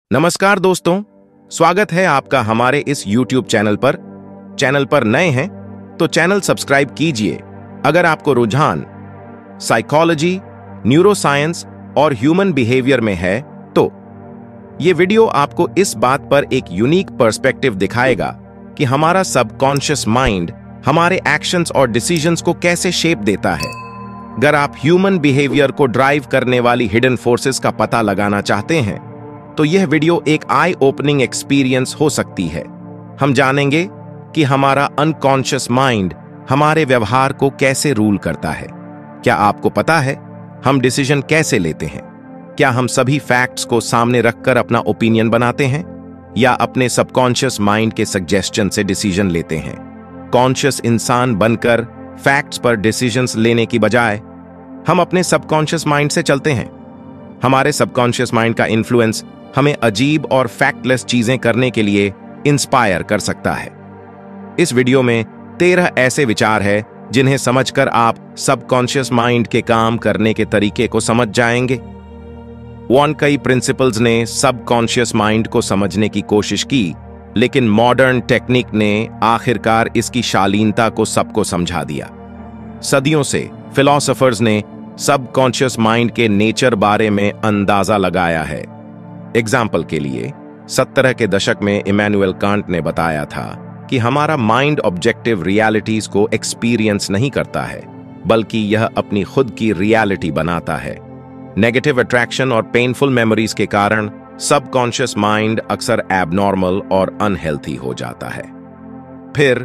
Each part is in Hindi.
नमस्कार दोस्तों, स्वागत है आपका हमारे इस YouTube चैनल पर। चैनल पर नए हैं तो चैनल सब्सक्राइब कीजिए। अगर आपको रुझान साइकोलॉजी, न्यूरोसाइंस और ह्यूमन बिहेवियर में है तो ये वीडियो आपको इस बात पर एक यूनिक पर्सपेक्टिव दिखाएगा कि हमारा सबकॉन्शियस माइंड हमारे एक्शंस और डिसीजंस को कैसे शेप देता है। अगर आप ह्यूमन बिहेवियर को ड्राइव करने वाली हिडन फोर्सेस का पता लगाना चाहते हैं तो यह वीडियो एक आई ओपनिंग एक्सपीरियंस हो सकती है। हम जानेंगे कि हमारा अनकॉन्शियस माइंड हमारे व्यवहार को कैसे रूल करता है। क्या आपको पता है हम डिसीजन कैसे लेते हैं? क्या हम सभी फैक्ट्स को सामने रखकर अपना ओपिनियन बनाते हैं या अपने सबकॉन्शियस माइंड के सजेशन से डिसीजन लेते हैं? कॉन्शियस इंसान बनकर फैक्ट्स पर डिसीजंस लेने की बजाय हम अपने सबकॉन्शियस माइंड से चलते हैं। हमारे सबकॉन्शियस माइंड का इन्फ्लुएंस हमें अजीब और फैक्टलेस चीजें करने के लिए इंस्पायर कर सकता है। इस वीडियो में 13 ऐसे विचार हैं जिन्हें समझकर आप सबकॉन्शियस माइंड के काम करने के तरीके को समझ जाएंगे। कई प्रिंसिपल्स ने सबकॉन्शियस माइंड को समझने की कोशिश की, लेकिन मॉडर्न टेक्निक ने आखिरकार इसकी शालीनता को सबको समझा दिया। सदियों से फिलोसोफर्स ने सबकॉन्शियस माइंड के नेचर बारे में अंदाजा लगाया है। एग्जाम्पल के लिए 70 के दशक में इमैनुअल कांट ने बताया था कि हमारा माइंड ऑब्जेक्टिव रियलिटीज को एक्सपीरियंस नहीं करता है, बल्कि यह अपनी खुद की रियलिटी बनाता है। नेगेटिव अट्रैक्शन और पेनफुल मेमोरीज के कारण सबकॉन्शियस माइंड अक्सर एबनॉर्मल और अनहेल्थी हो जाता है। फिर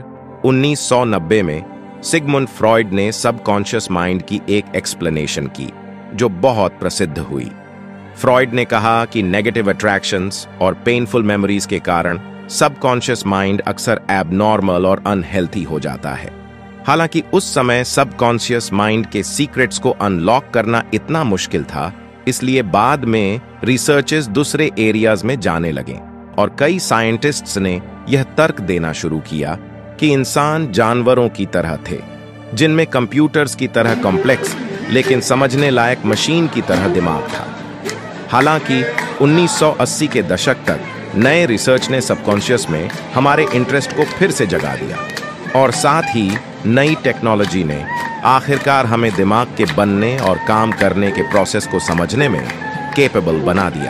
1990 में सिगमुंड फ्रॉइड ने सबकॉन्शियस माइंड की एक एक्सप्लेनेशन की जो बहुत प्रसिद्ध हुई। फ्रॉइड ने कहा कि नेगेटिव अट्रैक्शंस और पेनफुल मेमोरीज के कारण सबकॉन्शियस माइंड अक्सर एबनॉर्मल और अनहेल्थी हो जाता है। हालांकि उस समय सबकॉन्शियस माइंड के सीक्रेट्स को अनलॉक करना इतना मुश्किल था, इसलिए बाद में रिसर्चर्स दूसरे एरियाज में जाने लगे और कई साइंटिस्ट्स ने यह तर्क देना शुरू किया कि इंसान जानवरों की तरह थे, जिनमें कंप्यूटर्स की तरह कॉम्प्लेक्स लेकिन समझने लायक मशीन की तरह दिमाग था। हालांकि 1980 के दशक तक नए रिसर्च ने सबकॉन्शियस में हमारे इंटरेस्ट को फिर से जगा दिया और साथ ही नई टेक्नोलॉजी ने आखिरकार हमें दिमाग के बनने और काम करने के प्रोसेस को समझने में कैपेबल बना दिया।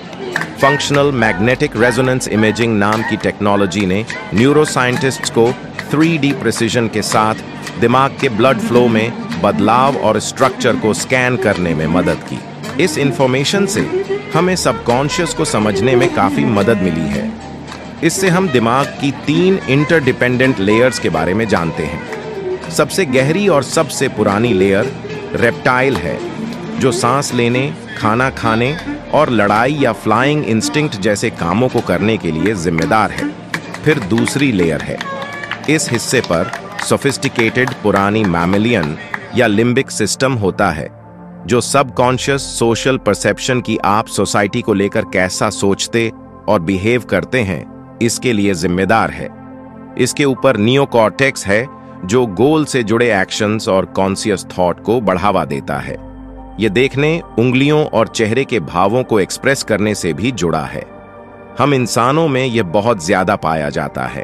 फंक्शनल मैग्नेटिक रेजोनेंस इमेजिंग नाम की टेक्नोलॉजी ने न्यूरोसाइंटिस्ट्स को 3D प्रिसिजन के साथ दिमाग के ब्लड फ्लो में बदलाव और स्ट्रक्चर को स्कैन करने में मदद की। इस इंफॉर्मेशन से हमें सबकॉन्शियस को समझने में काफी मदद मिली है। इससे हम दिमाग की 3 इंटरडिपेंडेंट लेयर्स के बारे में जानते हैं। सबसे गहरी और सबसे पुरानी लेयर रेप्टाइल है, जो सांस लेने, खाना खाने और लड़ाई या फ्लाइंग इंस्टिंक्ट जैसे कामों को करने के लिए जिम्मेदार है। फिर दूसरी लेयर है। इस हिस्से पर सोफिस्टिकेटेड पुरानी मैमेलियन या लिम्बिक सिस्टम होता है, जो सबकॉन्शियस सोशल परसेप्शन की आप सोसाइटी को लेकर कैसा सोचते और बिहेव करते हैं इसके लिए जिम्मेदार है। इसके ऊपर नियोकॉर्टेक्स है, जो गोल से जुड़े एक्शंस और कॉन्शियस थॉट को बढ़ावा देता है। यह देखने, उंगलियों और चेहरे के भावों को एक्सप्रेस करने से भी जुड़ा है। हम इंसानों में यह बहुत ज्यादा पाया जाता है।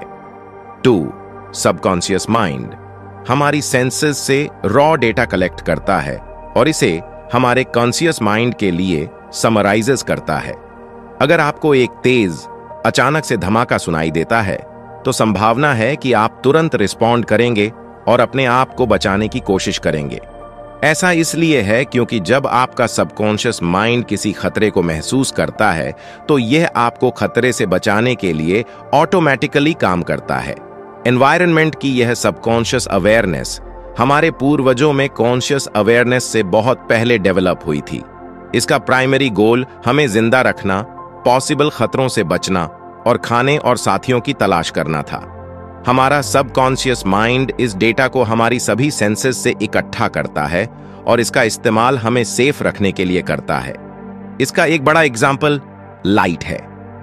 2. सबकॉन्शियस माइंड हमारी सेंसेस से रॉ डेटा कलेक्ट करता है और इसे हमारे कॉन्शियस माइंड के लिए समराइजेस करता है। अगर आपको एक तेज अचानक से धमाका सुनाई देता है तो संभावना है कि आप तुरंत रिस्पॉन्ड करेंगे और अपने आप को बचाने की कोशिश करेंगे। ऐसा इसलिए है क्योंकि जब आपका सबकॉन्शियस माइंड किसी खतरे को महसूस करता है तो यह आपको खतरे से बचाने के लिए ऑटोमेटिकली काम करता है। एनवायरनमेंट की यह सबकॉन्शियस अवेयरनेस हमारे पूर्वजों में कॉन्शियस अवेयरनेस से बहुत पहले डेवलप हुई थी। इसका प्राइमरी गोल हमें जिंदा रखना, पॉसिबल खतरों से बचना और खाने और साथियों की तलाश करना था। हमारा सबकॉन्शियस माइंड इस डेटा को हमारी सभी सेंसेस से इकट्ठा करता है और इसका इस्तेमाल हमें सेफ रखने के लिए करता है। इसका एक बड़ा एग्जाम्पल लाइट है।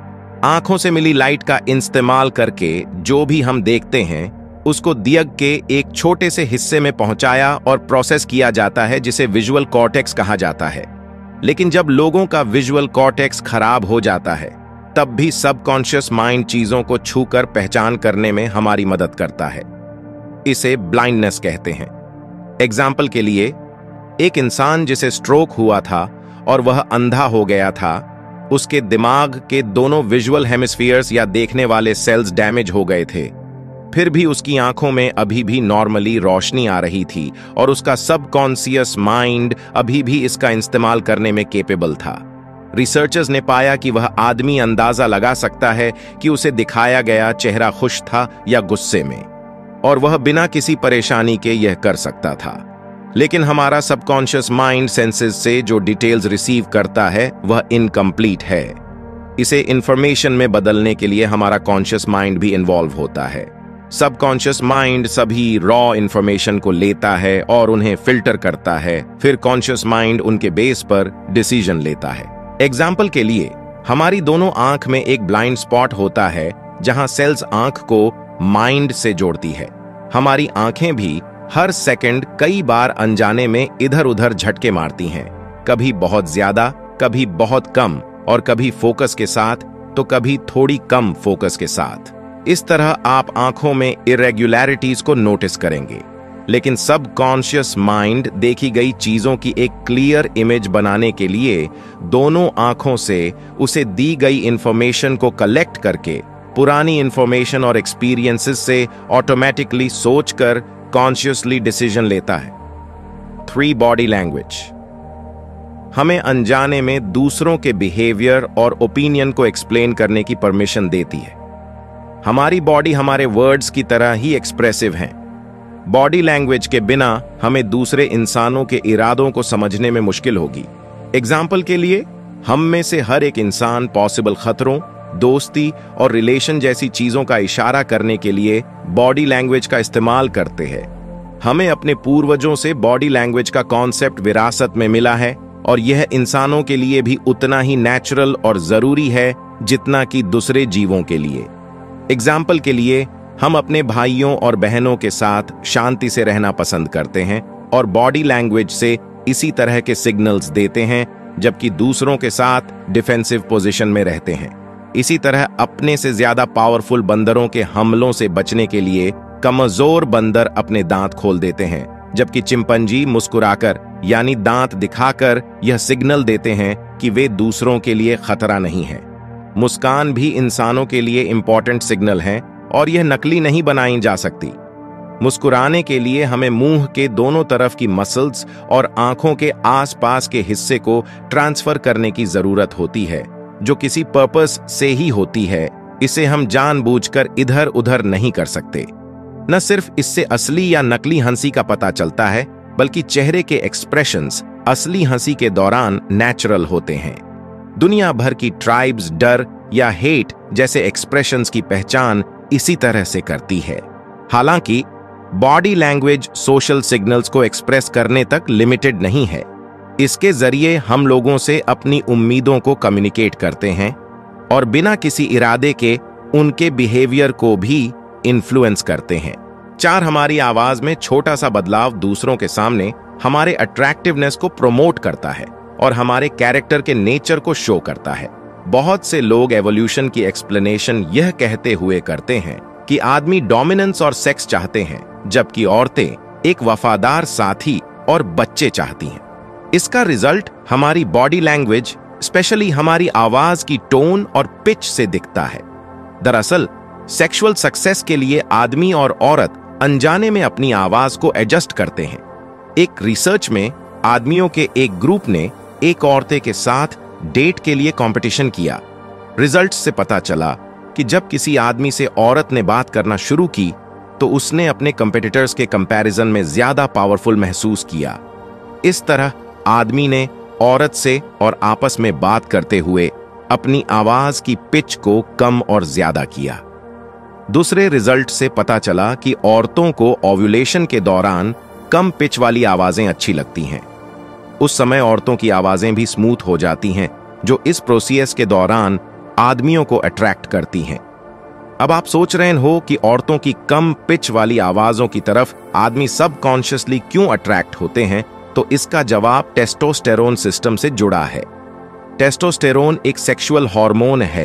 आंखों से मिली लाइट का इस्तेमाल करके जो भी हम देखते हैं उसको दियग के एक छोटे से हिस्से में पहुंचाया और प्रोसेस किया जाता है, जिसे विजुअल कॉर्टेक्स कहा जाता है। लेकिन जब लोगों का विजुअल कॉर्टेक्स खराब हो जाता है तब भी सबकॉन्शियस माइंड चीजों को छूकर पहचान करने में हमारी मदद करता है। इसे ब्लाइंडनेस कहते हैं। एग्जाम्पल के लिए, एक इंसान जिसे स्ट्रोक हुआ था और वह अंधा हो गया था, उसके दिमाग के दोनों विजुअल हेमिस्फीयर्स या देखने वाले सेल्स डैमेज हो गए थे, फिर भी उसकी आंखों में अभी भी नॉर्मली रोशनी आ रही थी और उसका सबकॉन्शियस माइंड अभी भी इसका इस्तेमाल करने में केपेबल था। रिसर्चर्स ने पाया कि वह आदमी अंदाजा लगा सकता है कि उसे दिखाया गया चेहरा खुश था या गुस्से में, और वह बिना किसी परेशानी के यह कर सकता था। लेकिन हमारा सबकॉन्शियस माइंड सेंसेस से जो डिटेल्स रिसीव करता है वह इनकम्प्लीट है। इसे इंफॉर्मेशन में बदलने के लिए हमारा कॉन्शियस माइंड भी इन्वॉल्व होता है। सबकॉन्शियस माइंड सभी रॉ इंफॉर्मेशन को लेता है और उन्हें फिल्टर करता है, फिर कॉन्शियस माइंड उनके बेस पर डिसीजन लेता है। एग्जाम्पल के लिए, हमारी दोनों आंख में एक ब्लाइंड स्पॉट होता है जहां सेल्स आंख को माइंड से जोड़ती है। हमारी आंखें भी हर सेकंड कई बार अनजाने में इधर उधर झटके मारती हैं, कभी बहुत ज्यादा, कभी बहुत कम, और कभी फोकस के साथ तो कभी थोड़ी कम फोकस के साथ। इस तरह आप आंखों में इरेगुलरिटीज को नोटिस करेंगे, लेकिन सबकॉन्शियस माइंड देखी गई चीजों की एक क्लियर इमेज बनाने के लिए दोनों आंखों से उसे दी गई इंफॉर्मेशन को कलेक्ट करके पुरानी इंफॉर्मेशन और एक्सपीरियंसेस से ऑटोमेटिकली सोचकर कॉन्शियसली डिसीजन लेता है। 3 बॉडी लैंग्वेज हमें अनजाने में दूसरों के बिहेवियर और ओपिनियन को एक्सप्लेन करने की परमिशन देती है। हमारी बॉडी हमारे वर्ड्स की तरह ही एक्सप्रेसिव है। बॉडी लैंग्वेज के बिना हमें दूसरे इंसानों के इरादों को समझने में मुश्किल होगी। एग्जाम्पल के लिए, हम में से हर एक इंसान पॉसिबल खतरों, दोस्ती और रिलेशन जैसी चीजों का इशारा करने के लिए बॉडी लैंग्वेज का इस्तेमाल करते हैं। हमें अपने पूर्वजों से बॉडी लैंग्वेज का कॉन्सेप्ट विरासत में मिला है और यह इंसानों के लिए भी उतना ही नेचुरल और जरूरी है जितना कि दूसरे जीवों के लिए। एग्जाम्पल के लिए, हम अपने भाइयों और बहनों के साथ शांति से रहना पसंद करते हैं और बॉडी लैंग्वेज से इसी तरह के सिग्नल्स देते हैं, जबकि दूसरों के साथ डिफेंसिव पोजीशन में रहते हैं। इसी तरह अपने से ज्यादा पावरफुल बंदरों के हमलों से बचने के लिए कमजोर बंदर अपने दांत खोल देते हैं, जबकि चिंपैंजी मुस्कुराकर यानी दांत दिखाकर यह सिग्नल देते हैं कि वे दूसरों के लिए खतरा नहीं है। मुस्कान भी इंसानों के लिए इंपॉर्टेंट सिग्नल है और यह नकली नहीं बनाई जा सकती। मुस्कुराने के लिए हमें मुंह के दोनों तरफ की मसल्स और आंखों के आसपास के हिस्से को ट्रांसफर करने की जरूरत होती है, जो किसी पर्पस से ही होती है। इसे हम जानबूझकर इधर उधर नहीं कर सकते। न सिर्फ इससे असली या नकली हंसी का पता चलता है, बल्कि चेहरे के एक्सप्रेशंस असली हंसी के दौरान नेचुरल होते हैं। दुनिया भर की ट्राइब्स डर या हेट जैसे एक्सप्रेशंस की पहचान इसी तरह से करती है। हालांकि बॉडी लैंग्वेज सोशल सिग्नल्स को एक्सप्रेस करने तक लिमिटेड नहीं है। इसके जरिए हम लोगों से अपनी उम्मीदों को कम्युनिकेट करते हैं और बिना किसी इरादे के उनके बिहेवियर को भी इन्फ्लुएंस करते हैं। 4 हमारी आवाज में छोटा सा बदलाव दूसरों के सामने हमारे अट्रैक्टिवनेस को प्रमोट करता है और हमारे कैरेक्टर के नेचर को शो करता है। बहुत से लोग एवोल्यूशन की एक्सप्लेनेशन यह कहते हुए करते हैं कि आदमी डोमिनेंस और सेक्स चाहते हैं, जबकि औरतें एक वफादार साथी और बच्चे चाहती हैं। इसका रिजल्ट हमारी बॉडी लैंग्वेज, स्पेशली हमारी आवाज की टोन और पिच से दिखता है। दरअसल सेक्सुअल सक्सेस के लिए आदमी और औरत अनजाने में अपनी आवाज को एडजस्ट करते हैं। एक रिसर्च में आदमियों के एक ग्रुप ने एक औरतें के साथ डेट के लिए कंपटीशन किया। रिजल्ट्स से पता चला कि जब किसी आदमी से औरत ने बात करना शुरू की तो उसने अपने कंपेटिटर्स के कंपैरिजन में ज्यादा पावरफुल महसूस किया। इस तरह आदमी ने औरत से और आपस में बात करते हुए अपनी आवाज की पिच को कम और ज्यादा किया। दूसरे रिजल्ट से पता चला कि औरतों को ओव्यूलेशन के दौरान कम पिच वाली आवाजें अच्छी लगती हैं। उस समय औरतों की आवाजें भी स्मूथ हो जाती हैं, जो इस प्रोसेस के दौरान आदमियों को अट्रैक्ट करती हैं। अब आप सोच रहे हो कि औरतों की कम पिच वाली आवाजों की तरफ आदमी सबकॉन्शियसली क्यों अट्रैक्ट होते हैं, तो इसका जवाब टेस्टोस्टेरोन सिस्टम से जुड़ा है। टेस्टोस्टेरोन एक सेक्सुअल हार्मोन है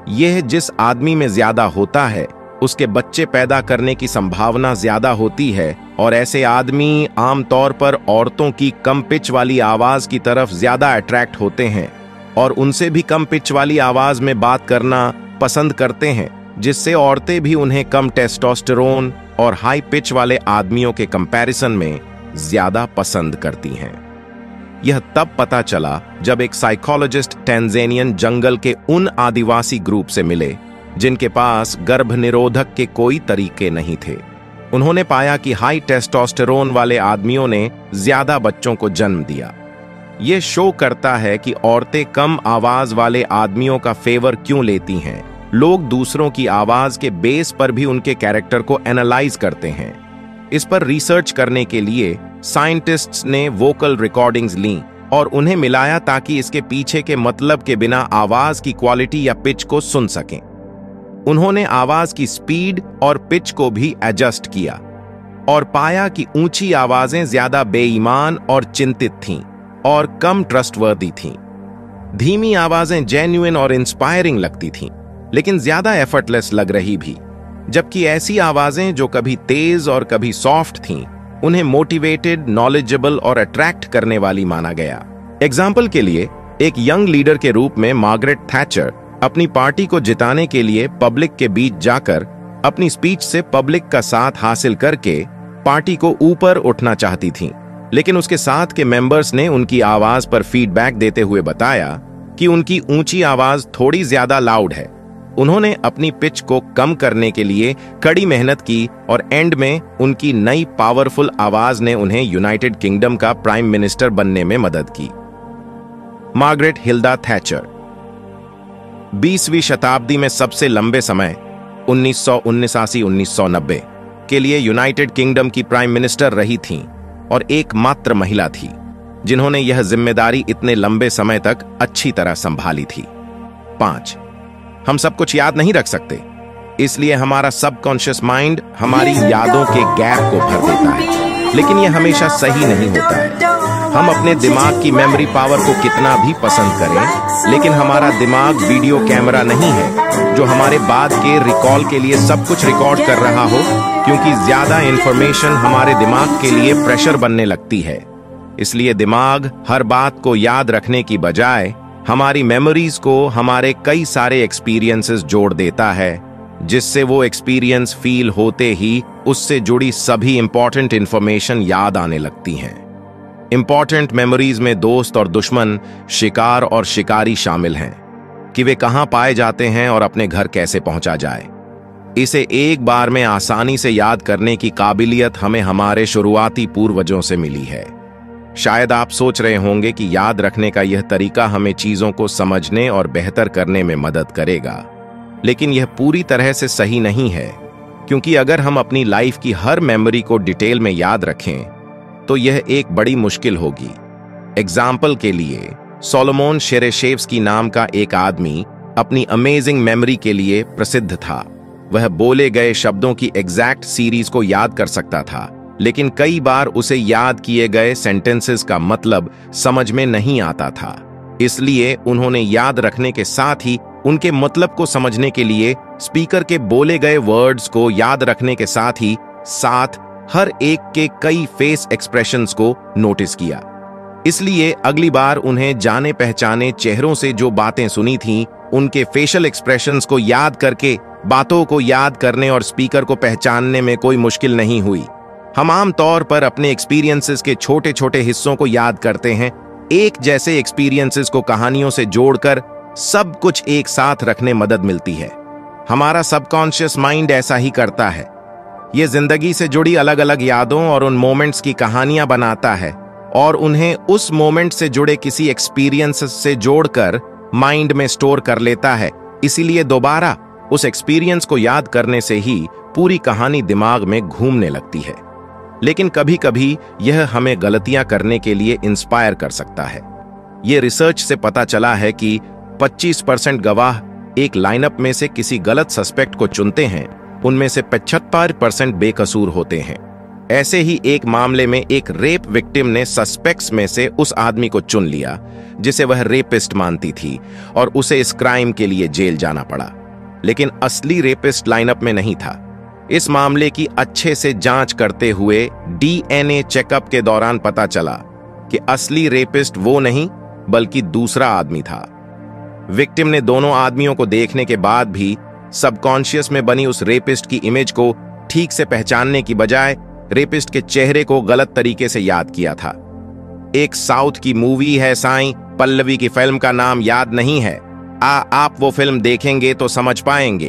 यह जिस आदमी में ज्यादा होता है उसके बच्चे पैदा करने की संभावना ज्यादा होती है, और ऐसे आदमी आमतौर पर औरतों की कम पिच वाली आवाज की तरफ ज्यादा अट्रैक्ट होते हैं और उनसे भी कम पिच वाली आवाज में बात करना पसंद करते हैं, जिससे औरतें भी उन्हें कम टेस्टोस्टेरोन और हाई पिच वाले आदमियों के कंपैरिजन में ज्यादा पसंद करती हैं। यह तब पता चला जब एक साइकोलॉजिस्ट टैंजानियन जंगल के उन आदिवासी ग्रुप से मिले जिनके पास गर्भ निरोधक के कोई तरीके नहीं थे। उन्होंने पाया कि हाई टेस्टोस्टेरोन वाले आदमियों ने ज्यादा बच्चों को जन्म दिया। यह शो करता है कि औरतें कम आवाज वाले आदमियों का फेवर क्यों लेती हैं। लोग दूसरों की आवाज के बेस पर भी उनके कैरेक्टर को एनालाइज करते हैं। इस पर रिसर्च करने के लिए साइंटिस्ट्स ने वोकल रिकॉर्डिंग्स लीं और उन्हें मिलाया ताकि इसके पीछे के मतलब के बिना आवाज की क्वालिटी या पिच को सुन सकें। उन्होंने आवाज की स्पीड और पिच को भी एडजस्ट किया और पाया कि ऊंची आवाजें ज्यादा बेईमान और चिंतित थीं और कम ट्रस्टवर्दी थीं। धीमी आवाजें जेन्युइन और इंस्पायरिंग लगती थीं, लेकिन ज्यादा एफर्टलेस लग रही भी, जबकि ऐसी आवाजें जो कभी तेज और कभी सॉफ्ट थीं, उन्हें मोटिवेटेड, नॉलेजेबल और अट्रैक्ट करने वाली माना गया। एग्जाम्पल के लिए, एक यंग लीडर के रूप में मार्गरेट थैचर अपनी पार्टी को जिताने के लिए पब्लिक के बीच जाकर अपनी स्पीच से पब्लिक का साथ हासिल करके पार्टी को ऊपर उठना चाहती थीं, लेकिन उसके साथ के मेंबर्स ने उनकी आवाज पर फीडबैक देते हुए बताया कि उनकी ऊंची आवाज थोड़ी ज्यादा लाउड है। उन्होंने अपनी पिच को कम करने के लिए कड़ी मेहनत की और एंड में उनकी नई पावरफुल आवाज ने उन्हें यूनाइटेड किंगडम का प्राइम मिनिस्टर बनने में मदद की। मार्गरेट हिल्डा थैचर 20वीं शताब्दी में सबसे लंबे समय 1979-1990 के लिए यूनाइटेड किंगडम की प्राइम मिनिस्टर रही थीं और एकमात्र महिला थी जिन्होंने यह जिम्मेदारी इतने लंबे समय तक अच्छी तरह संभाली थी। 5. हम सब कुछ याद नहीं रख सकते, इसलिए हमारा सबकॉन्शियस माइंड हमारी यादों के गैप को भर देता है, लेकिन यह हमेशा सही नहीं होता है। हम अपने दिमाग की मेमोरी पावर को कितना भी पसंद करें, लेकिन हमारा दिमाग वीडियो कैमरा नहीं है जो हमारे बाद के रिकॉल के लिए सब कुछ रिकॉर्ड कर रहा हो, क्योंकि ज्यादा इंफॉर्मेशन हमारे दिमाग के लिए प्रेशर बनने लगती है। इसलिए दिमाग हर बात को याद रखने की बजाय हमारी मेमोरीज को हमारे कई सारे एक्सपीरियंसेस जोड़ देता है, जिससे वो एक्सपीरियंस फील होते ही उससे जुड़ी सभी इंपॉर्टेंट इंफॉर्मेशन याद आने लगती हैं। इंपॉर्टेंट मेमोरीज में दोस्त और दुश्मन, शिकार और शिकारी शामिल हैं, कि वे कहां पाए जाते हैं और अपने घर कैसे पहुंचा जाए। इसे एक बार में आसानी से याद करने की काबिलियत हमें हमारे शुरुआती पूर्वजों से मिली है। शायद आप सोच रहे होंगे कि याद रखने का यह तरीका हमें चीजों को समझने और बेहतर करने में मदद करेगा, लेकिन यह पूरी तरह से सही नहीं है, क्योंकि अगर हम अपनी लाइफ की हर मेमोरी को डिटेल में याद रखें तो यह एक बड़ी मुश्किल होगी। एग्जाम्पल के लिए, सोलोमन शेरेशेव्स्की नाम का एक आदमी अपनी अमेजिंग मेमोरी के लिए प्रसिद्ध था। वह बोले गए शब्दों की एग्जैक्ट सीरीज को याद कर सकता था, लेकिन कई बार उसे याद किए गए सेंटेंसेस का मतलब समझ में नहीं आता था। इसलिए उन्होंने याद रखने के साथ ही उनके मतलब को समझने के लिए स्पीकर के बोले गए वर्ड्स को याद रखने के साथ हर एक के कई फेस एक्सप्रेशंस को नोटिस किया। इसलिए अगली बार उन्हें जाने पहचाने चेहरों से जो बातें सुनी थीं, उनके फेशियल एक्सप्रेशंस को याद करके बातों को याद करने और स्पीकर को पहचानने में कोई मुश्किल नहीं हुई। हम आम तौर पर अपने एक्सपीरियंसेस के छोटे छोटे हिस्सों को याद करते हैं। एक जैसे एक्सपीरियंसेस को कहानियों से जोड़कर सब कुछ एक साथ रखने मदद मिलती है। हमारा सबकॉन्शियस माइंड ऐसा ही करता है। ये जिंदगी से जुड़ी अलग अलग यादों और उन मोमेंट्स की कहानियां बनाता है और उन्हें उस मोमेंट से जुड़े किसी एक्सपीरियंस से जोड़कर माइंड में स्टोर कर लेता है। इसीलिए दोबारा उस एक्सपीरियंस को याद करने से ही पूरी कहानी दिमाग में घूमने लगती है। लेकिन कभी कभी यह हमें गलतियां करने के लिए इंस्पायर कर सकता है। यह रिसर्च से पता चला है कि 25% गवाह एक लाइनअप में से किसी गलत सस्पेक्ट को चुनते हैं, उनमें से 75% बेकसूर होते हैं। ऐसे ही एक मामले में एक रेप विक्टिम ने सस्पेक्ट्स में से उस आदमी को चुन लिया जिसे वह रेपिस्ट मानती थी और उसे इस क्राइम के लिए जेल जाना पड़ा, लेकिन असली रेपिस्ट लाइनअप में नहीं था। इस मामले की अच्छे से जांच करते हुए डीएनए चेकअप के दौरान पता चला कि असली रेपिस्ट वो नहीं बल्कि दूसरा आदमी था। विक्टिम ने दोनों आदमियों को देखने के बाद भी सबकॉन्शियस में बनी उस रेपिस्ट की इमेज को ठीक से पहचानने की बजाय रेपिस्ट के चेहरे को गलत तरीके से याद किया था। एक साउथ की मूवी है साईं, पल्लवी की फिल्म का नाम याद नहीं है। आप वो फिल्म देखेंगे तो समझ पाएंगे।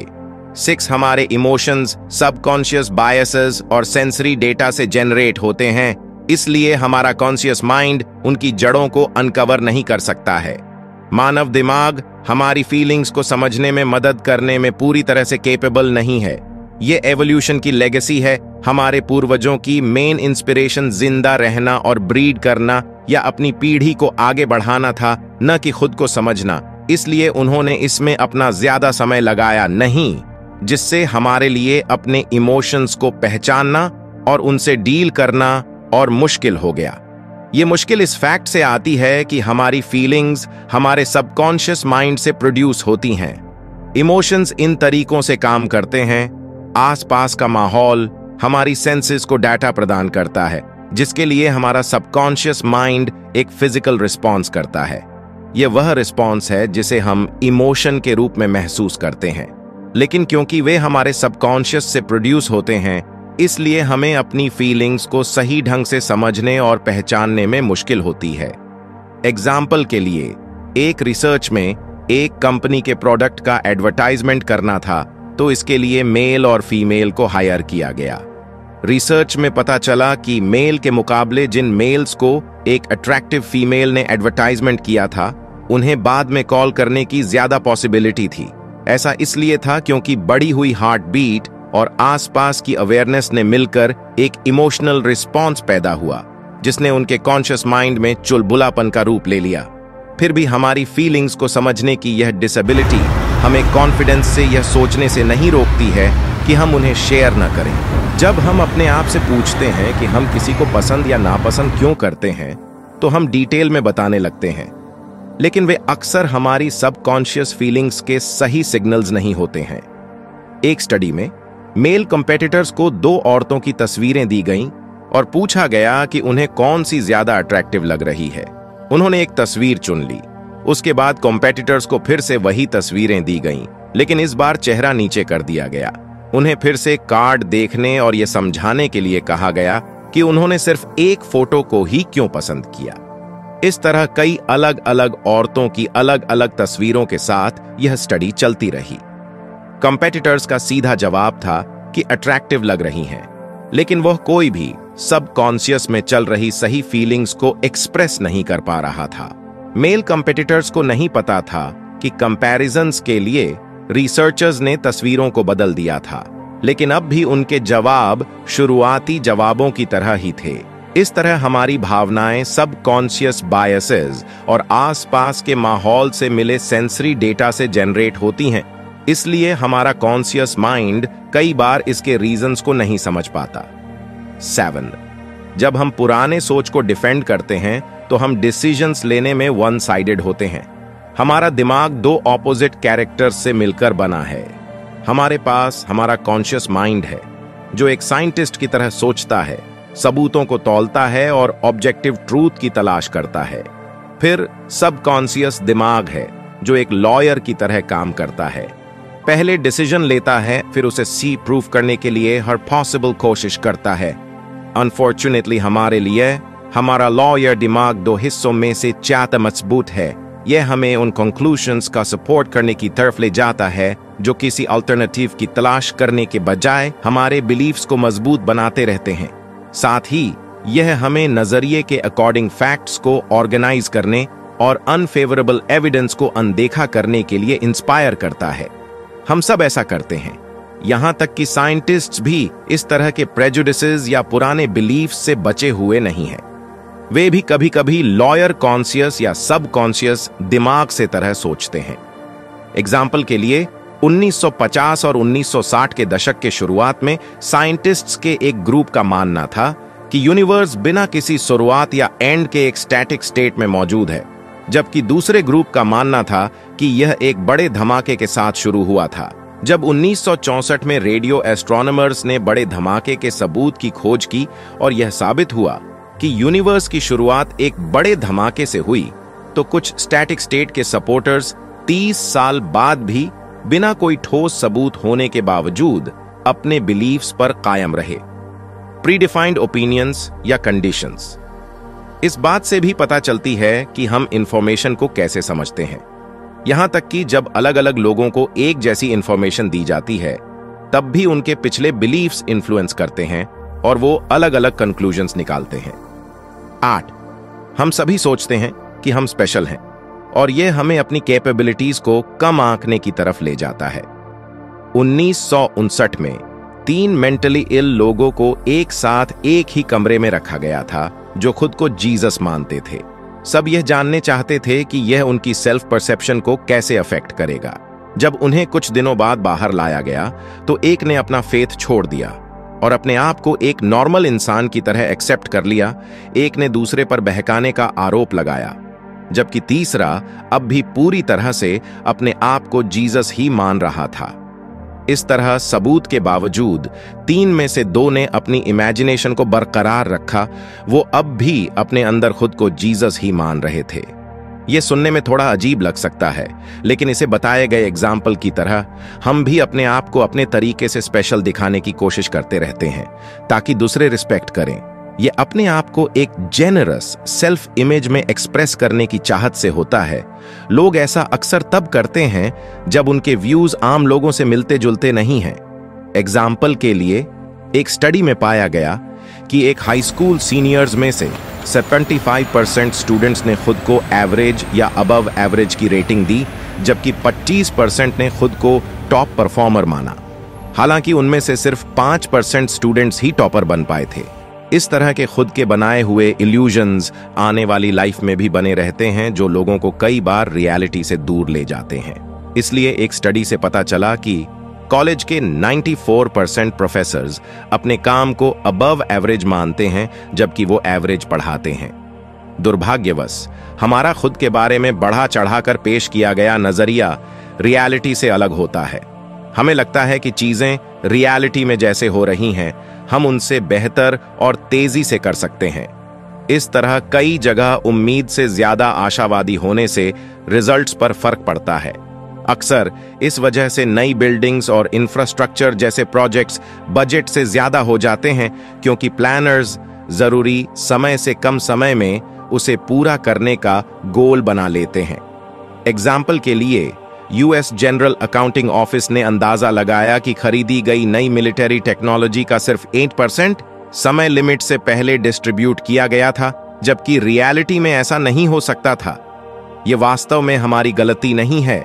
6 हमारे इमोशंस, सबकॉन्शियस बायसेस और सेंसरी डेटा से जनरेट होते हैं, इसलिए हमारा कॉन्शियस माइंड उनकी जड़ों को अनकवर नहीं कर सकता है। मानव दिमाग हमारी फीलिंग्स को समझने में मदद करने में पूरी तरह से कैपेबल नहीं है। ये एवोल्यूशन की लेगेसी है। हमारे पूर्वजों की मेन इंस्पिरेशन जिंदा रहना और ब्रीड करना या अपनी पीढ़ी को आगे बढ़ाना था, न कि खुद को समझना। इसलिए उन्होंने इसमें अपना ज्यादा समय लगाया नहीं, जिससे हमारे लिए अपने इमोशंस को पहचानना और उनसे डील करना और मुश्किल हो गया। ये मुश्किल इस फैक्ट से आती है कि हमारी फीलिंग्स हमारे सबकॉन्शियस माइंड से प्रोड्यूस होती हैं। इमोशंस इन तरीकों से काम करते हैं। आसपास का माहौल हमारी सेंसेस को डाटा प्रदान करता है, जिसके लिए हमारा सबकॉन्शियस माइंड एक फिजिकल रिस्पॉन्स करता है। यह वह रिस्पॉन्स है जिसे हम इमोशन के रूप में महसूस करते हैं, लेकिन क्योंकि वे हमारे सबकॉन्शियस से प्रोड्यूस होते हैं, इसलिए हमें अपनी फीलिंग्स को सही ढंग से समझने और पहचानने में मुश्किल होती है। एग्जाम्पल के लिए, एक रिसर्च में एक कंपनी के प्रोडक्ट का एडवर्टाइजमेंट करना था, तो इसके लिए मेल और फीमेल को हायर किया गया। रिसर्च में पता चला कि मेल के मुकाबले जिन मेल्स को एक अट्रैक्टिव फीमेल ने एडवर्टाइजमेंट किया था, उन्हें बाद में कॉल करने की ज्यादा पॉसिबिलिटी थी। ऐसा इसलिए था क्योंकि बढ़ी हुई हार्ट बीट और आसपास की अवेयरनेस ने मिलकर एक इमोशनल रिस्पॉन्स पैदा हुआ, जिसने उनके कॉन्शियस माइंड में चुलबुलापन का रूप ले लिया। फिर भी हमारी फीलिंग्स को समझने की यह डिसेबिलिटी हमें कॉन्फिडेंस से यह सोचने से नहीं रोकती है कि हम उन्हें शेयर न करें। जब हम अपने आप से पूछते हैं कि हम किसी को पसंद या नापसंद क्यों करते हैं, तो हम डिटेल में बताने लगते हैं, लेकिन वे अक्सर हमारी सबकॉन्शियस फीलिंग्स के सही सिग्नल्स नहीं होते हैं। एक स्टडी में मेल कॉम्पिटिटर्स को 2 औरतों की तस्वीरें दी गईं और पूछा गया कि उन्हें कौन सी ज्यादा अट्रैक्टिव लग रही है। उन्होंने एक तस्वीर चुन ली। उसके बाद कॉम्पिटिटर्स को फिर से वही तस्वीरें दी गईं, लेकिन इस बार चेहरा नीचे कर दिया गया। उन्हें फिर से कार्ड देखने और यह समझाने के लिए कहा गया कि उन्होंने सिर्फ एक फोटो को ही क्यों पसंद किया। इस तरह कई अलग अलग औरतों की अलग अलग तस्वीरों के साथ यह स्टडी चलती रही। कॉम्पिटिटर्स का सीधा जवाब था कि अट्रैक्टिव लग रही हैं, लेकिन वह कोई भी सबकॉन्शियस में चल रही सही फीलिंग्स को एक्सप्रेस नहीं कर पा रहा था। मेल कॉम्पिटिटर्स को नहीं पता था कि कंपैरिजंस के लिए रिसर्चर्स ने तस्वीरों को बदल दिया था, लेकिन अब भी उनके जवाब शुरुआती जवाबों की तरह ही थे। इस तरह हमारी भावनाएं सबकॉन्शियस बायसेस और आसपास के माहौल से मिले सेंसरी डेटा से जनरेट होती हैं। इसलिए हमारा कॉन्शियस माइंड कई बार इसके रीजंस को नहीं समझ पाता। 7. जब हम पुराने सोच को डिफेंड करते हैं तो हम डिसीजंस लेने में वन साइडेड होते हैं। हमारा दिमाग 2 ऑपोजिट कैरेक्टर्स से मिलकर बना है। हमारे पास हमारा कॉन्शियस माइंड है, जो एक साइंटिस्ट की तरह सोचता है, सबूतों को तौलता है और ऑब्जेक्टिव ट्रूथ की तलाश करता है। फिर सबकॉन्शियस दिमाग है, जो एक लॉयर की तरह काम करता है। पहले डिसीजन लेता है, फिर उसे सी प्रूफ करने के लिए हर पॉसिबल कोशिश करता है। अनफॉर्चुनेटली हमारे लिए हमारा लॉयर दिमाग 2 हिस्सों में से ज्यादा मजबूत है। यह हमें उन कंक्लूजन्स का सपोर्ट करने की तरफ ले जाता है जो किसी अल्टरनेटिव की तलाश करने के बजाय हमारे बिलीफ्स को मजबूत बनाते रहते हैं। साथ ही यह हमें नजरिए के अकॉर्डिंग फैक्ट्स को ऑर्गेनाइज करने और अनफेवरेबल एविडेंस को अनदेखा करने के लिए इंस्पायर करता है। हम सब ऐसा करते हैं, यहां तक कि साइंटिस्ट्स भी इस तरह के प्रेजुडिसेस या पुराने बिलीफ्स से बचे हुए नहीं हैं। वे भी कभी कभी लॉयर कॉन्शियस या सबकॉन्शियस दिमाग से तरह सोचते हैं। एग्जाम्पल के लिए, 1950 और 1960 के दशक के शुरुआत में साइंटिस्ट्स के एक ग्रुप का मानना था कि यूनिवर्स बिना किसी शुरुआत या एंड के एक स्टैटिक स्टेट में मौजूद है, जबकि दूसरे ग्रुप का मानना था कि यह एक बड़े धमाके के साथ शुरू हुआ था। जब 1964 में रेडियो एस्ट्रोनॉमर्स ने बड़े धमाके के सबूत की खोज की और यह साबित हुआ कि यूनिवर्स की शुरुआत एक बड़े धमाके से हुई, तो कुछ स्टैटिक स्टेट के सपोर्टर्स 30 साल बाद भी बिना कोई ठोस सबूत होने के बावजूद अपने बिलीफ्स पर कायम रहे। प्रीडिफाइंड ओपिनियंस या कंडीशंस। इस बात से भी पता चलती है कि हम इंफॉर्मेशन को कैसे समझते हैं। यहां तक कि जब अलग अलग लोगों को एक जैसी इंफॉर्मेशन दी जाती है, तब भी उनके पिछले बिलीफ्स इन्फ्लुएंस करते हैं और वो अलग अलग कंक्लूजन्स निकालते हैं। 8, हम सभी सोचते हैं कि हम स्पेशल हैं और यह हमें अपनी कैपेबिलिटीज को कम आंकने की तरफ ले जाता है। 1959 में 3 मेंटली इल लोगों को एक साथ एक ही कमरे में रखा गया था जो खुद को जीसस मानते थे। सब यह जानने चाहते थे कि यह उनकी सेल्फ परसेप्शन को कैसे अफेक्ट करेगा। जब उन्हें कुछ दिनों बाद बाहर लाया गया तो एक ने अपना फेथ छोड़ दिया और अपने आप को एक नॉर्मल इंसान की तरह एक्सेप्ट कर लिया। एक ने दूसरे पर बहकाने का आरोप लगाया, जबकि तीसरा अब भी पूरी तरह से अपने आप को जीसस ही मान रहा था। इस तरह सबूत के बावजूद 3 में से 2 ने अपनी इमेजिनेशन को बरकरार रखा। वो अब भी अपने अंदर खुद को जीसस ही मान रहे थे। यह सुनने में थोड़ा अजीब लग सकता है, लेकिन इसे बताए गए एग्जाम्पल की तरह हम भी अपने आप को अपने तरीके से स्पेशल दिखाने की कोशिश करते रहते हैं ताकि दूसरे रिस्पेक्ट करें। यह अपने आप को एक जेनरस सेल्फ इमेज में एक्सप्रेस करने की चाहत से होता है। लोग ऐसा अक्सर तब करते हैं जब उनके व्यूज आम लोगों से मिलते जुलते नहीं हैं। एग्जाम्पल के लिए, एक स्टडी में पाया गया कि एक हाई स्कूल सीनियर्स में से 75% स्टूडेंट्स ने खुद को एवरेज या अबव एवरेज की रेटिंग दी, जबकि 25% ने खुद को टॉप परफॉर्मर माना। हालांकि उनमें से सिर्फ 5% स्टूडेंट्स ही टॉपर बन पाए थे। इस तरह के खुद के बनाए हुए इल्यूजन्स आने वाली लाइफ में भी बने रहते हैं, जो लोगों को कई बार रियलिटी से दूर ले जाते हैं। इसलिए एक स्टडी से पता चला कि कॉलेज के 94% प्रोफेसर्स अपने काम को अबव एवरेज मानते हैं, जबकि वो एवरेज पढ़ाते हैं। दुर्भाग्यवश हमारा खुद के बारे में बढ़ा चढ़ाकर पेश किया गया नजरिया रियलिटी से अलग होता है। हमें लगता है कि चीजें रियलिटी में जैसे हो रही हैं, हम उनसे बेहतर और तेजी से कर सकते हैं। इस तरह कई जगह उम्मीद से ज्यादा आशावादी होने से रिजल्ट्स पर फर्क पड़ता है। अक्सर इस वजह से नई बिल्डिंग्स और इंफ्रास्ट्रक्चर जैसे प्रोजेक्ट्स बजट से ज्यादा हो जाते हैं, क्योंकि प्लानर्स जरूरी समय से कम समय में उसे पूरा करने का गोल बना लेते हैं। एग्जाम्पल के लिए, यूएस जनरल अकाउंटिंग ऑफिस ने अंदाजा लगाया कि खरीदी गई नई मिलिट्री टेक्नोलॉजी का सिर्फ 8% समय लिमिट से पहले डिस्ट्रीब्यूट किया गया था, जबकि रियलिटी में ऐसा नहीं हो सकता था। यह वास्तव में हमारी गलती नहीं है।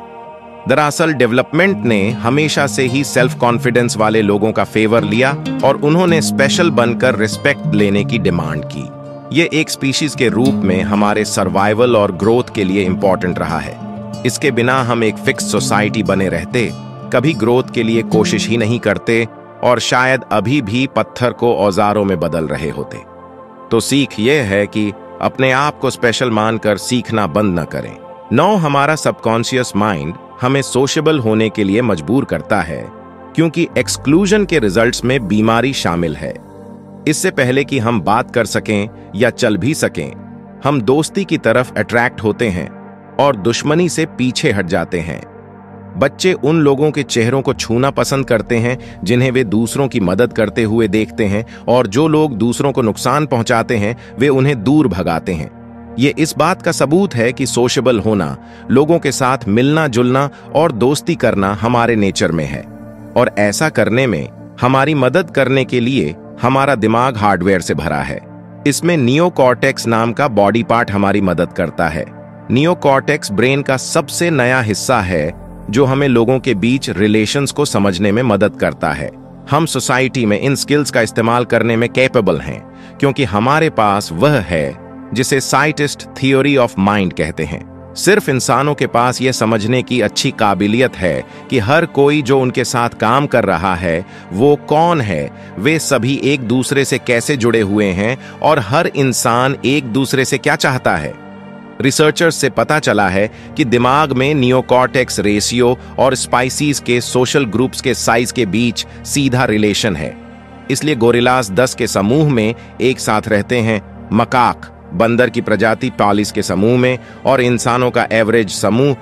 दरअसल डेवलपमेंट ने हमेशा से ही सेल्फ कॉन्फिडेंस वाले लोगों का फेवर लिया और उन्होंने स्पेशल बनकर रिस्पेक्ट लेने की डिमांड की। यह एक स्पीशीज के रूप में हमारे सर्वाइवल और ग्रोथ के लिए इंपॉर्टेंट रहा है। इसके बिना हम एक फिक्स सोसाइटी बने रहते, कभी ग्रोथ के लिए कोशिश ही नहीं करते और शायद अभी भी पत्थर को औजारों में बदल रहे होते। तो सीख यह है कि अपने आप को स्पेशल मानकर सीखना बंद न करें। 9, हमारा सबकॉन्शियस माइंड हमें सोशेबल होने के लिए मजबूर करता है, क्योंकि एक्सक्लूजन के रिजल्ट्स में बीमारी शामिल है। इससे पहले कि हम बात कर सकें या चल भी सकें, हम दोस्ती की तरफ अट्रैक्ट होते हैं और दुश्मनी से पीछे हट जाते हैं। बच्चे उन लोगों के चेहरों को छूना पसंद करते हैं जिन्हें वे दूसरों की मदद करते हुए देखते हैं, और जो लोग दूसरों को नुकसान पहुंचाते हैं वे उन्हें दूर भगाते हैं। ये इस बात का सबूत है कि सोशेबल होना, लोगों के साथ मिलना जुलना और दोस्ती करना हमारे नेचर में है, और ऐसा करने में हमारी मदद करने के लिए हमारा दिमाग हार्डवेयर से भरा है। इसमें नियोकॉर्टेक्स नाम का बॉडी पार्ट हमारी मदद करता है। नियोकॉर्टेक्स ब्रेन का सबसे नया हिस्सा है जो हमें लोगों के बीच रिलेशंस को समझने में मदद करता है। हम सोसाइटी में इन स्किल्स का इस्तेमाल करने में कैपेबल हैं, क्योंकि हमारे पास वह है जिसे साइटिस्ट थ्योरी ऑफ माइंड कहते हैं। सिर्फ इंसानों के पास यह समझने की अच्छी काबिलियत है कि हर कोई जो उनके साथ काम कर रहा है वो कौन है, वे सभी एक दूसरे से कैसे जुड़े हुए हैं और हर इंसान एक दूसरे से क्या चाहता है। रिसर्चर्स से पता चला है कि दिमाग में नियोकॉर्टेक्स रेशियो और स्पाइसीज के सोशल ग्रुप्स के साइज के बीच सीधा रिलेशन है। इसलिए गोरिल्लास 10 के समूह में एक साथ रहते हैं, मकाक बंदर की प्रजाति 40 के समूह में, और इंसानों का एवरेज समूह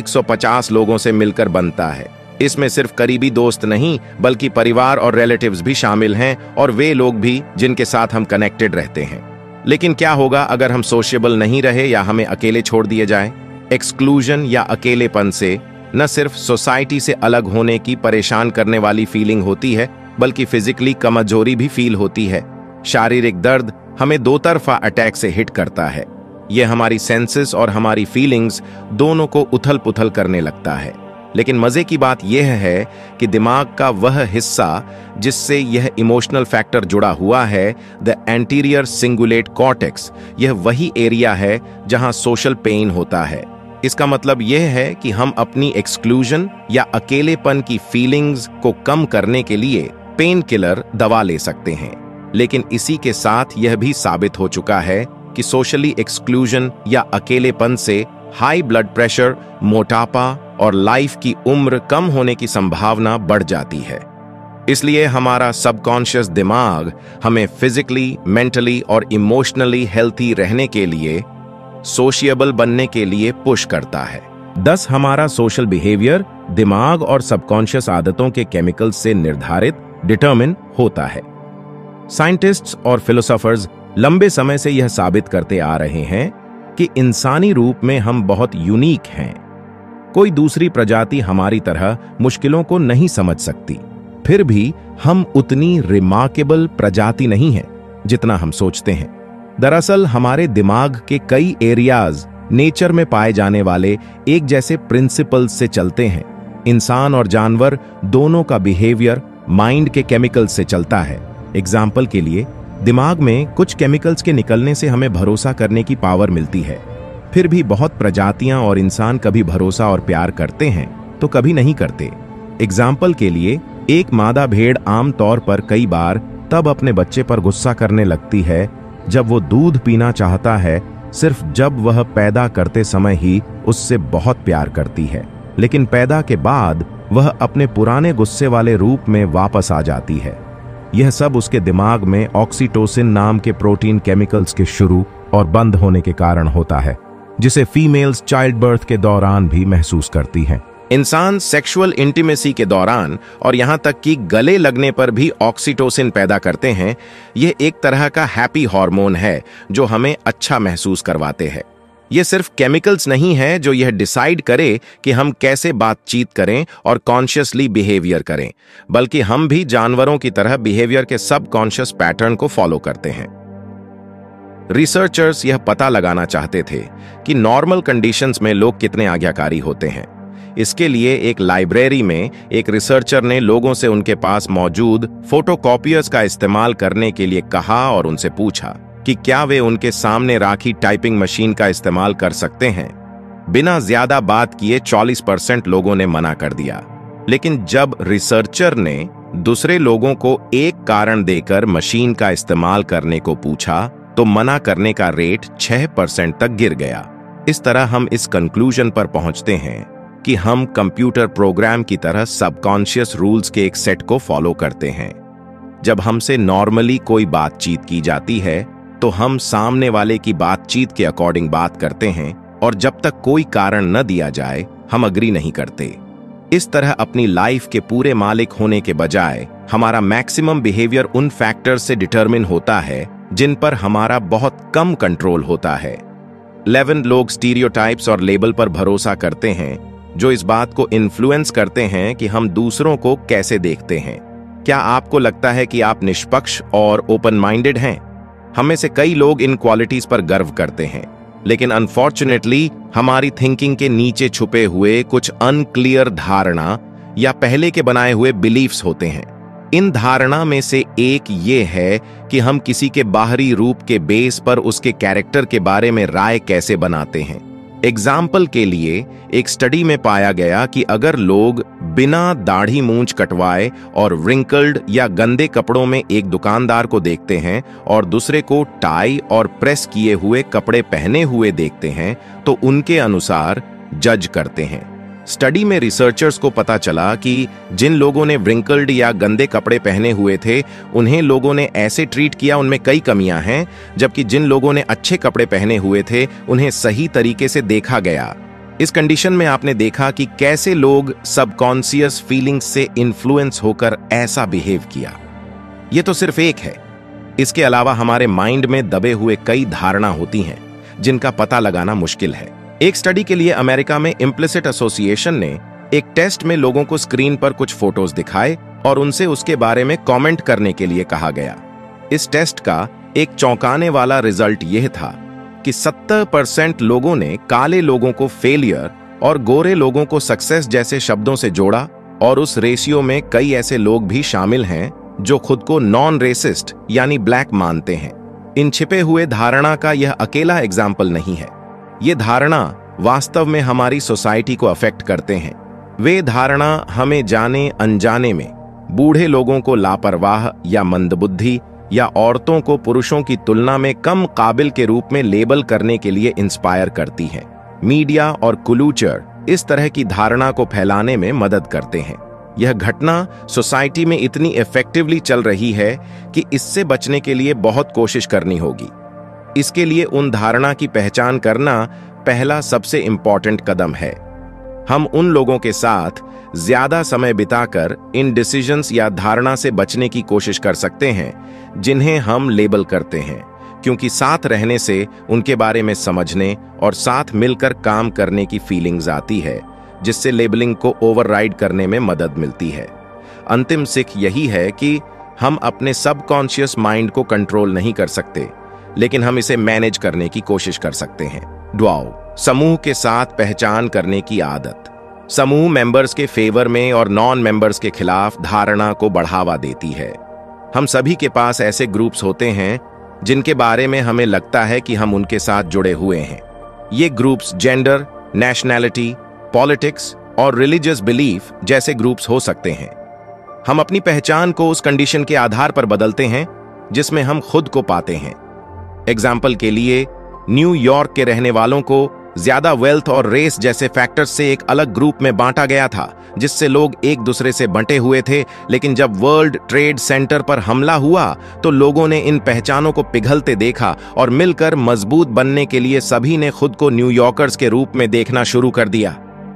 150 लोगों से मिलकर बनता है। इसमें सिर्फ करीबी दोस्त नहीं बल्कि परिवार और रिलेटिव्स भी शामिल हैं, और वे लोग भी जिनके साथ हम कनेक्टेड रहते हैं। लेकिन क्या होगा अगर हम सोशेबल नहीं रहे या हमें अकेले छोड़ दिए जाए? एक्सक्लूजन या अकेलेपन से न सिर्फ सोसाइटी से अलग होने की परेशान करने वाली फीलिंग होती है बल्कि फिजिकली कमजोरी भी फील होती है। शारीरिक दर्द हमें दो तरफा अटैक से हिट करता है। यह हमारी सेंसेस और हमारी फीलिंग्स दोनों को उथल पुथल करने लगता है। लेकिन मजे की बात यह है कि दिमाग का वह हिस्सा जिससे यह इमोशनल फैक्टर जुड़ा हुआ है, द एंटीरियर सिंगुलेट कॉर्टेक्स, यह वही एरिया है जहां सोशल पेन होता है। इसका मतलब यह है कि हम अपनी एक्सक्लूजन या अकेलेपन की फीलिंग्स को कम करने के लिए पेन किलर दवा ले सकते हैं। लेकिन इसी के साथ यह भी साबित हो चुका है कि सोशली एक्सक्लूजन या अकेलेपन से हाई ब्लड प्रेशर, मोटापा और लाइफ की उम्र कम होने की संभावना बढ़ जाती है। इसलिए हमारा सबकॉन्शियस दिमाग हमें फिजिकली, मेंटली और इमोशनली हेल्थी रहने के लिए, सोशिएबल बनने के लिए पुश करता है। 10 हमारा सोशल बिहेवियर दिमाग और सबकॉन्शियस आदतों के केमिकल्स से निर्धारित, डिटरमिन होता है। साइंटिस्ट्स और फिलोसोफर्स लंबे समय से यह साबित करते आ रहे हैं कि इंसानी रूप में हम बहुत यूनिक हैं। कोई दूसरी प्रजाति हमारी तरह मुश्किलों को नहीं समझ सकती, फिर भी हम उतनी रिमार्केबल प्रजाति नहीं हैं जितना हम सोचते हैं। दरअसल हमारे दिमाग के कई एरियाज नेचर में पाए जाने वाले एक जैसे प्रिंसिपल्स से चलते हैं। इंसान और जानवर दोनों का बिहेवियर माइंड के केमिकल्स से चलता है। एग्जाम्पल के लिए, दिमाग में कुछ केमिकल्स के निकलने से हमें भरोसा करने की पावर मिलती है। फिर भी बहुत प्रजातियां और इंसान कभी भरोसा और प्यार करते हैं तो कभी नहीं करते। एग्जाम्पल के लिए, एक मादा भेड़ आम तौर पर कई बार तब अपने बच्चे पर गुस्सा करने लगती है जब वो दूध पीना चाहता है, सिर्फ जब वह पैदा करते समय ही उससे बहुत प्यार करती है। लेकिन पैदा के बाद वह अपने पुराने गुस्से वाले रूप में वापस आ जाती है। यह सब उसके दिमाग में ऑक्सीटोसिन नाम के प्रोटीन केमिकल्स के शुरू और बंद होने के कारण होता है, जिसे फीमेल्स चाइल्ड बर्थ के दौरान भी महसूस करती हैं। इंसान सेक्सुअल इंटीमेसी के दौरान और यहां तक कि गले लगने पर भी ऑक्सीटोसिन पैदा करते हैं। यह एक तरह का हैप्पी हार्मोन है जो हमें अच्छा महसूस करवाते हैं। यह सिर्फ केमिकल्स नहीं है जो यह डिसाइड करे कि हम कैसे बातचीत करें और कॉन्शियसली बिहेवियर करें, बल्कि हम भी जानवरों की तरह बिहेवियर के सबकॉन्शियस पैटर्न को फॉलो करते हैं। रिसर्चर्स यह पता लगाना चाहते थे कि नॉर्मल कंडीशंस में लोग कितने आज्ञाकारी होते हैं। इसके लिए एक लाइब्रेरी में एक रिसर्चर ने लोगों से उनके पास मौजूद फोटोकॉपियर्स का इस्तेमाल करने के लिए कहा और उनसे पूछा कि क्या वे उनके सामने राखी टाइपिंग मशीन का इस्तेमाल कर सकते हैं। बिना ज्यादा बात किए 40% लोगों ने मना कर दिया। लेकिन जब रिसर्चर ने दूसरे लोगों को एक कारण देकर मशीन का इस्तेमाल करने को पूछा तो मना करने का रेट 6% तक गिर गया। इस तरह हम इस कंक्लूजन पर पहुंचते हैं कि हम कंप्यूटर प्रोग्राम की तरह सबकॉन्शियस रूल्स के एक सेट को फॉलो करते हैं। जब हमसे नॉर्मली कोई बातचीत की जाती है तो हम सामने वाले की बातचीत के अकॉर्डिंग बात करते हैं, और जब तक कोई कारण न दिया जाए हम अग्री नहीं करते। इस तरह अपनी लाइफ के पूरे मालिक होने के बजाय हमारा मैक्सिमम बिहेवियर उन फैक्टर्स से डिटरमिन होता है जिन पर हमारा बहुत कम कंट्रोल होता है। 11 लोग स्टीरियोटाइप्स और लेबल पर भरोसा करते हैं जो इस बात को इन्फ्लुएंस करते हैं कि हम दूसरों को कैसे देखते हैं। क्या आपको लगता है कि आप निष्पक्ष और ओपन माइंडेड हैं? हम में से कई लोग इन क्वालिटीज पर गर्व करते हैं, लेकिन अनफॉर्चुनेटली हमारी थिंकिंग के नीचे छुपे हुए कुछ अनक्लियर धारणा या पहले के बनाए हुए बिलीफ्स होते हैं। इन धारणा में से एक ये है कि हम किसी के बाहरी रूप के बेस पर उसके कैरेक्टर के बारे में राय कैसे बनाते हैं। एग्जाम्पल के लिए, एक स्टडी में पाया गया कि अगर लोग बिना दाढ़ी मूंछ कटवाए और रिंकल्ड या गंदे कपड़ों में एक दुकानदार को देखते हैं और दूसरे को टाई और प्रेस किए हुए कपड़े पहने हुए देखते हैं तो उनके अनुसार जज करते हैं। स्टडी में रिसर्चर्स को पता चला कि जिन लोगों ने रिंकल्ड या गंदे कपड़े पहने हुए थे उन्हें लोगों ने ऐसे ट्रीट किया, उनमें कई कमियां हैं, जबकि जिन लोगों ने अच्छे कपड़े पहने हुए थे उन्हें सही तरीके से देखा गया। इस कंडीशन में आपने देखा कि कैसे लोग सबकॉन्शियस फीलिंग्स से इन्फ्लुएंस होकर ऐसा बिहेव किया। यह तो सिर्फ एक है, इसके अलावा हमारे माइंड में दबे हुए कई धारणा होती हैं जिनका पता लगाना मुश्किल है। एक स्टडी के लिए अमेरिका में इम्प्लिसिट एसोसिएशन ने एक टेस्ट में लोगों को स्क्रीन पर कुछ फोटोज दिखाए और उनसे उसके बारे में कमेंट करने के लिए कहा गया। इस टेस्ट का एक चौंकाने वाला रिजल्ट यह था कि 70% लोगों ने काले लोगों को फेलियर और गोरे लोगों को सक्सेस जैसे शब्दों से जोड़ा, और उस रेशियो में कई ऐसे लोग भी शामिल हैं जो खुद को नॉन रेसिस्ट यानी ब्लैक मानते हैं। इन छिपे हुए धारणा का यह अकेला एग्जाम्पल नहीं है। ये धारणा वास्तव में हमारी सोसाइटी को अफेक्ट करते हैं। वे धारणा हमें जाने अनजाने में बूढ़े लोगों को लापरवाह या मंदबुद्धि या औरतों को पुरुषों की तुलना में कम काबिल के रूप में लेबल करने के लिए इंस्पायर करती है। मीडिया और कुलूचर इस तरह की धारणा को फैलाने में मदद करते हैं। यह घटना सोसाइटी में इतनी इफेक्टिवली चल रही है कि इससे बचने के लिए बहुत कोशिश करनी होगी। इसके लिए उन धारणा की पहचान करना पहला सबसे इंपॉर्टेंट कदम है। हम उन लोगों के साथ ज्यादा समय बिताकर इन डिसीजंस या धारणा से बचने की कोशिश कर सकते हैं जिन्हें हम लेबल करते हैं, क्योंकि साथ रहने से उनके बारे में समझने और साथ मिलकर काम करने की फीलिंग्स आती है, जिससे लेबलिंग को ओवरराइड करने में मदद मिलती है। अंतिम सीख यही है कि हम अपने सबकॉन्शियस माइंड को कंट्रोल नहीं कर सकते, लेकिन हम इसे मैनेज करने की कोशिश कर सकते हैं। ड्वाओ, समूह के साथ पहचान करने की आदत समूह मेंबर्स के फेवर में और नॉन मेंबर्स के खिलाफ धारणा को बढ़ावा देती है। हम सभी के पास ऐसे ग्रुप्स होते हैं जिनके बारे में हमें लगता है कि हम उनके साथ जुड़े हुए हैं। ये ग्रुप्स जेंडर, नेशनैलिटी, पॉलिटिक्स और रिलीजियस बिलीफ जैसे ग्रुप्स हो सकते हैं। हम अपनी पहचान को उस कंडीशन के आधार पर बदलते हैं जिसमें हम खुद को पाते हैं। एग्जाम्पल के लिए, न्यूयॉर्क के रहने वालों को ज्यादा वेल्थ और रेस जैसे फैक्टर्स से एक अलग ग्रुप में बांटा गया था, जिससे लोग एक दूसरे से बंटे हुए थे। लेकिन जब वर्ल्ड ट्रेड सेंटर पर हमला हुआ तो लोगों ने इन पहचानों को पिघलते देखा और मिलकर मजबूत बनने के लिए सभी ने खुद को न्यूयॉर्कर्स के रूप में देखना शुरू कर दिया।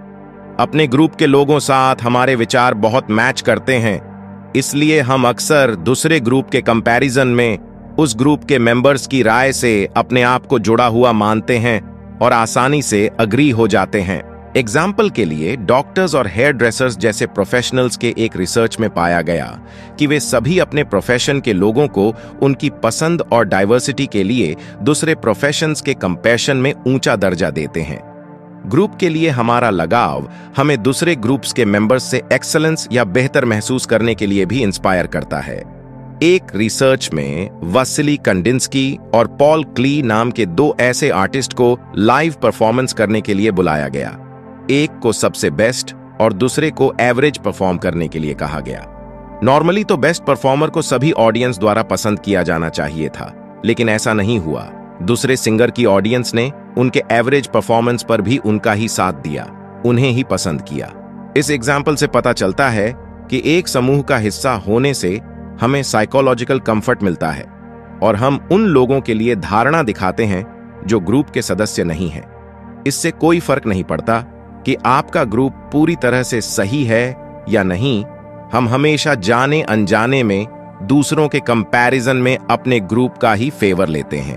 अपने ग्रुप के लोगों साथ हमारे विचार बहुत मैच करते हैं, इसलिए हम अक्सर दूसरे ग्रुप के कंपैरिजन में उस ग्रुप के मेंबर्स की राय से अपने आप को जुड़ा हुआ मानते हैं और आसानी से अग्री हो जाते हैं। एग्जाम्पल के लिए, डॉक्टर्स और हेयर ड्रेसर्स जैसे प्रोफेशनल्स के एक रिसर्च में पाया गया कि वे सभी अपने प्रोफेशन के लोगों को उनकी पसंद और डाइवर्सिटी के लिए दूसरे प्रोफेशंस के कंपैशन में ऊंचा दर्जा देते हैं। ग्रुप के लिए हमारा लगाव हमें दूसरे ग्रुप्स के मेंबर्स से एक्सेलेंस या बेहतर महसूस करने के लिए भी इंस्पायर करता है। एक रिसर्च में वासिली कंडिंस्की और पॉल क्ली नाम के दो ऐसे आर्टिस्ट को लाइव परफॉर्मेंस करने के लिए बुलाया गया। एक को सबसे बेस्ट और दूसरे को एवरेज परफॉर्म करने के लिए कहा गया। नॉर्मली तो बेस्ट परफॉर्मर को सभी ऑडियंस द्वारा पसंद किया जाना चाहिए था, लेकिन ऐसा नहीं हुआ। दूसरे सिंगर की ऑडियंस ने उनके एवरेज परफॉर्मेंस पर भी उनका ही साथ दिया, उन्हें ही पसंद किया। इस एग्जाम्पल से पता चलता है कि एक समूह का हिस्सा होने से हमें साइकोलॉजिकल कंफर्ट मिलता है और हम उन लोगों के लिए धारणा दिखाते हैं जो ग्रुप के सदस्य नहीं हैं। इससे कोई फर्क नहीं पड़ता कि आपका ग्रुप पूरी तरह से सही है या नहीं, हम हमेशा जाने अनजाने में दूसरों के कंपैरिजन में अपने ग्रुप का ही फेवर लेते हैं।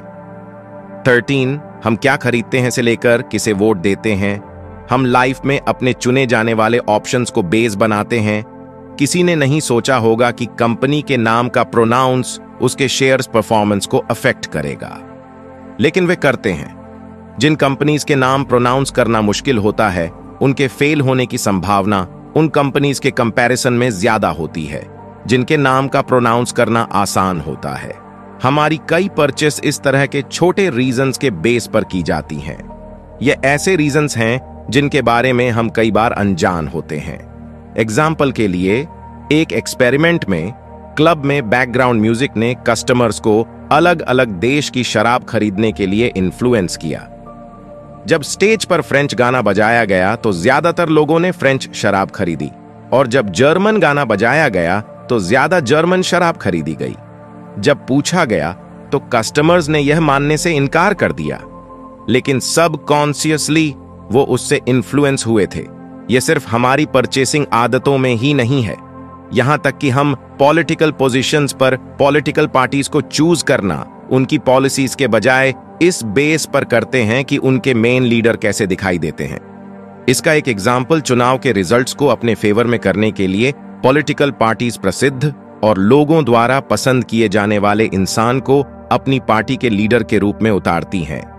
13, हम क्या खरीदते हैं से लेकर किसे वोट देते हैं, हम लाइफ में अपने चुने जाने वाले ऑप्शंस को बेस बनाते हैं। किसी ने नहीं सोचा होगा कि कंपनी के नाम का प्रोनाउंस उसके शेयर्स परफॉर्मेंस को अफेक्ट करेगा, लेकिन वे करते हैं। जिन कंपनीज के नाम प्रोनाउंस करना मुश्किल होता है, उनके फेल होने की संभावना उन कंपनीज के कंपैरिजन में ज्यादा होती है जिनके नाम का प्रोनाउंस करना आसान होता है। हमारी कई परचेस इस तरह के छोटे रीजंस के बेस पर की जाती हैं। ये ऐसे रीजंस हैं जिनके बारे में हम कई बार अनजान होते हैं। एग्जाम्पल के लिए, एक एक्सपेरिमेंट में क्लब में बैकग्राउंड म्यूजिक ने कस्टमर्स को अलग अलग देश की शराब खरीदने के लिए इन्फ्लुएंस किया। जब स्टेज पर फ्रेंच गाना बजाया गया तो ज्यादातर लोगों ने फ्रेंच शराब खरीदी, और जब जर्मन गाना बजाया गया तो ज्यादा जर्मन शराब खरीदी गई। जब पूछा गया तो कस्टमर्स ने यह मानने से इनकार कर दिया, लेकिन सबकॉन्शियसली वो उससे इन्फ्लुएंस हुए थे। यह सिर्फ हमारी परचेसिंग आदतों में ही नहीं है, यहां तक कि हम पॉलिटिकल पोजीशंस पर पॉलिटिकल पार्टीज को चूज करना उनकी पॉलिसीज के बजाय इस बेस पर करते हैं कि उनके मेन लीडर कैसे दिखाई देते हैं। इसका एक एग्जाम्पल, चुनाव के रिजल्ट्स को अपने फेवर में करने के लिए पॉलिटिकल पार्टीज प्रसिद्ध और लोगों द्वारा पसंद किए जाने वाले इंसान को अपनी पार्टी के लीडर के रूप में उतारती हैं।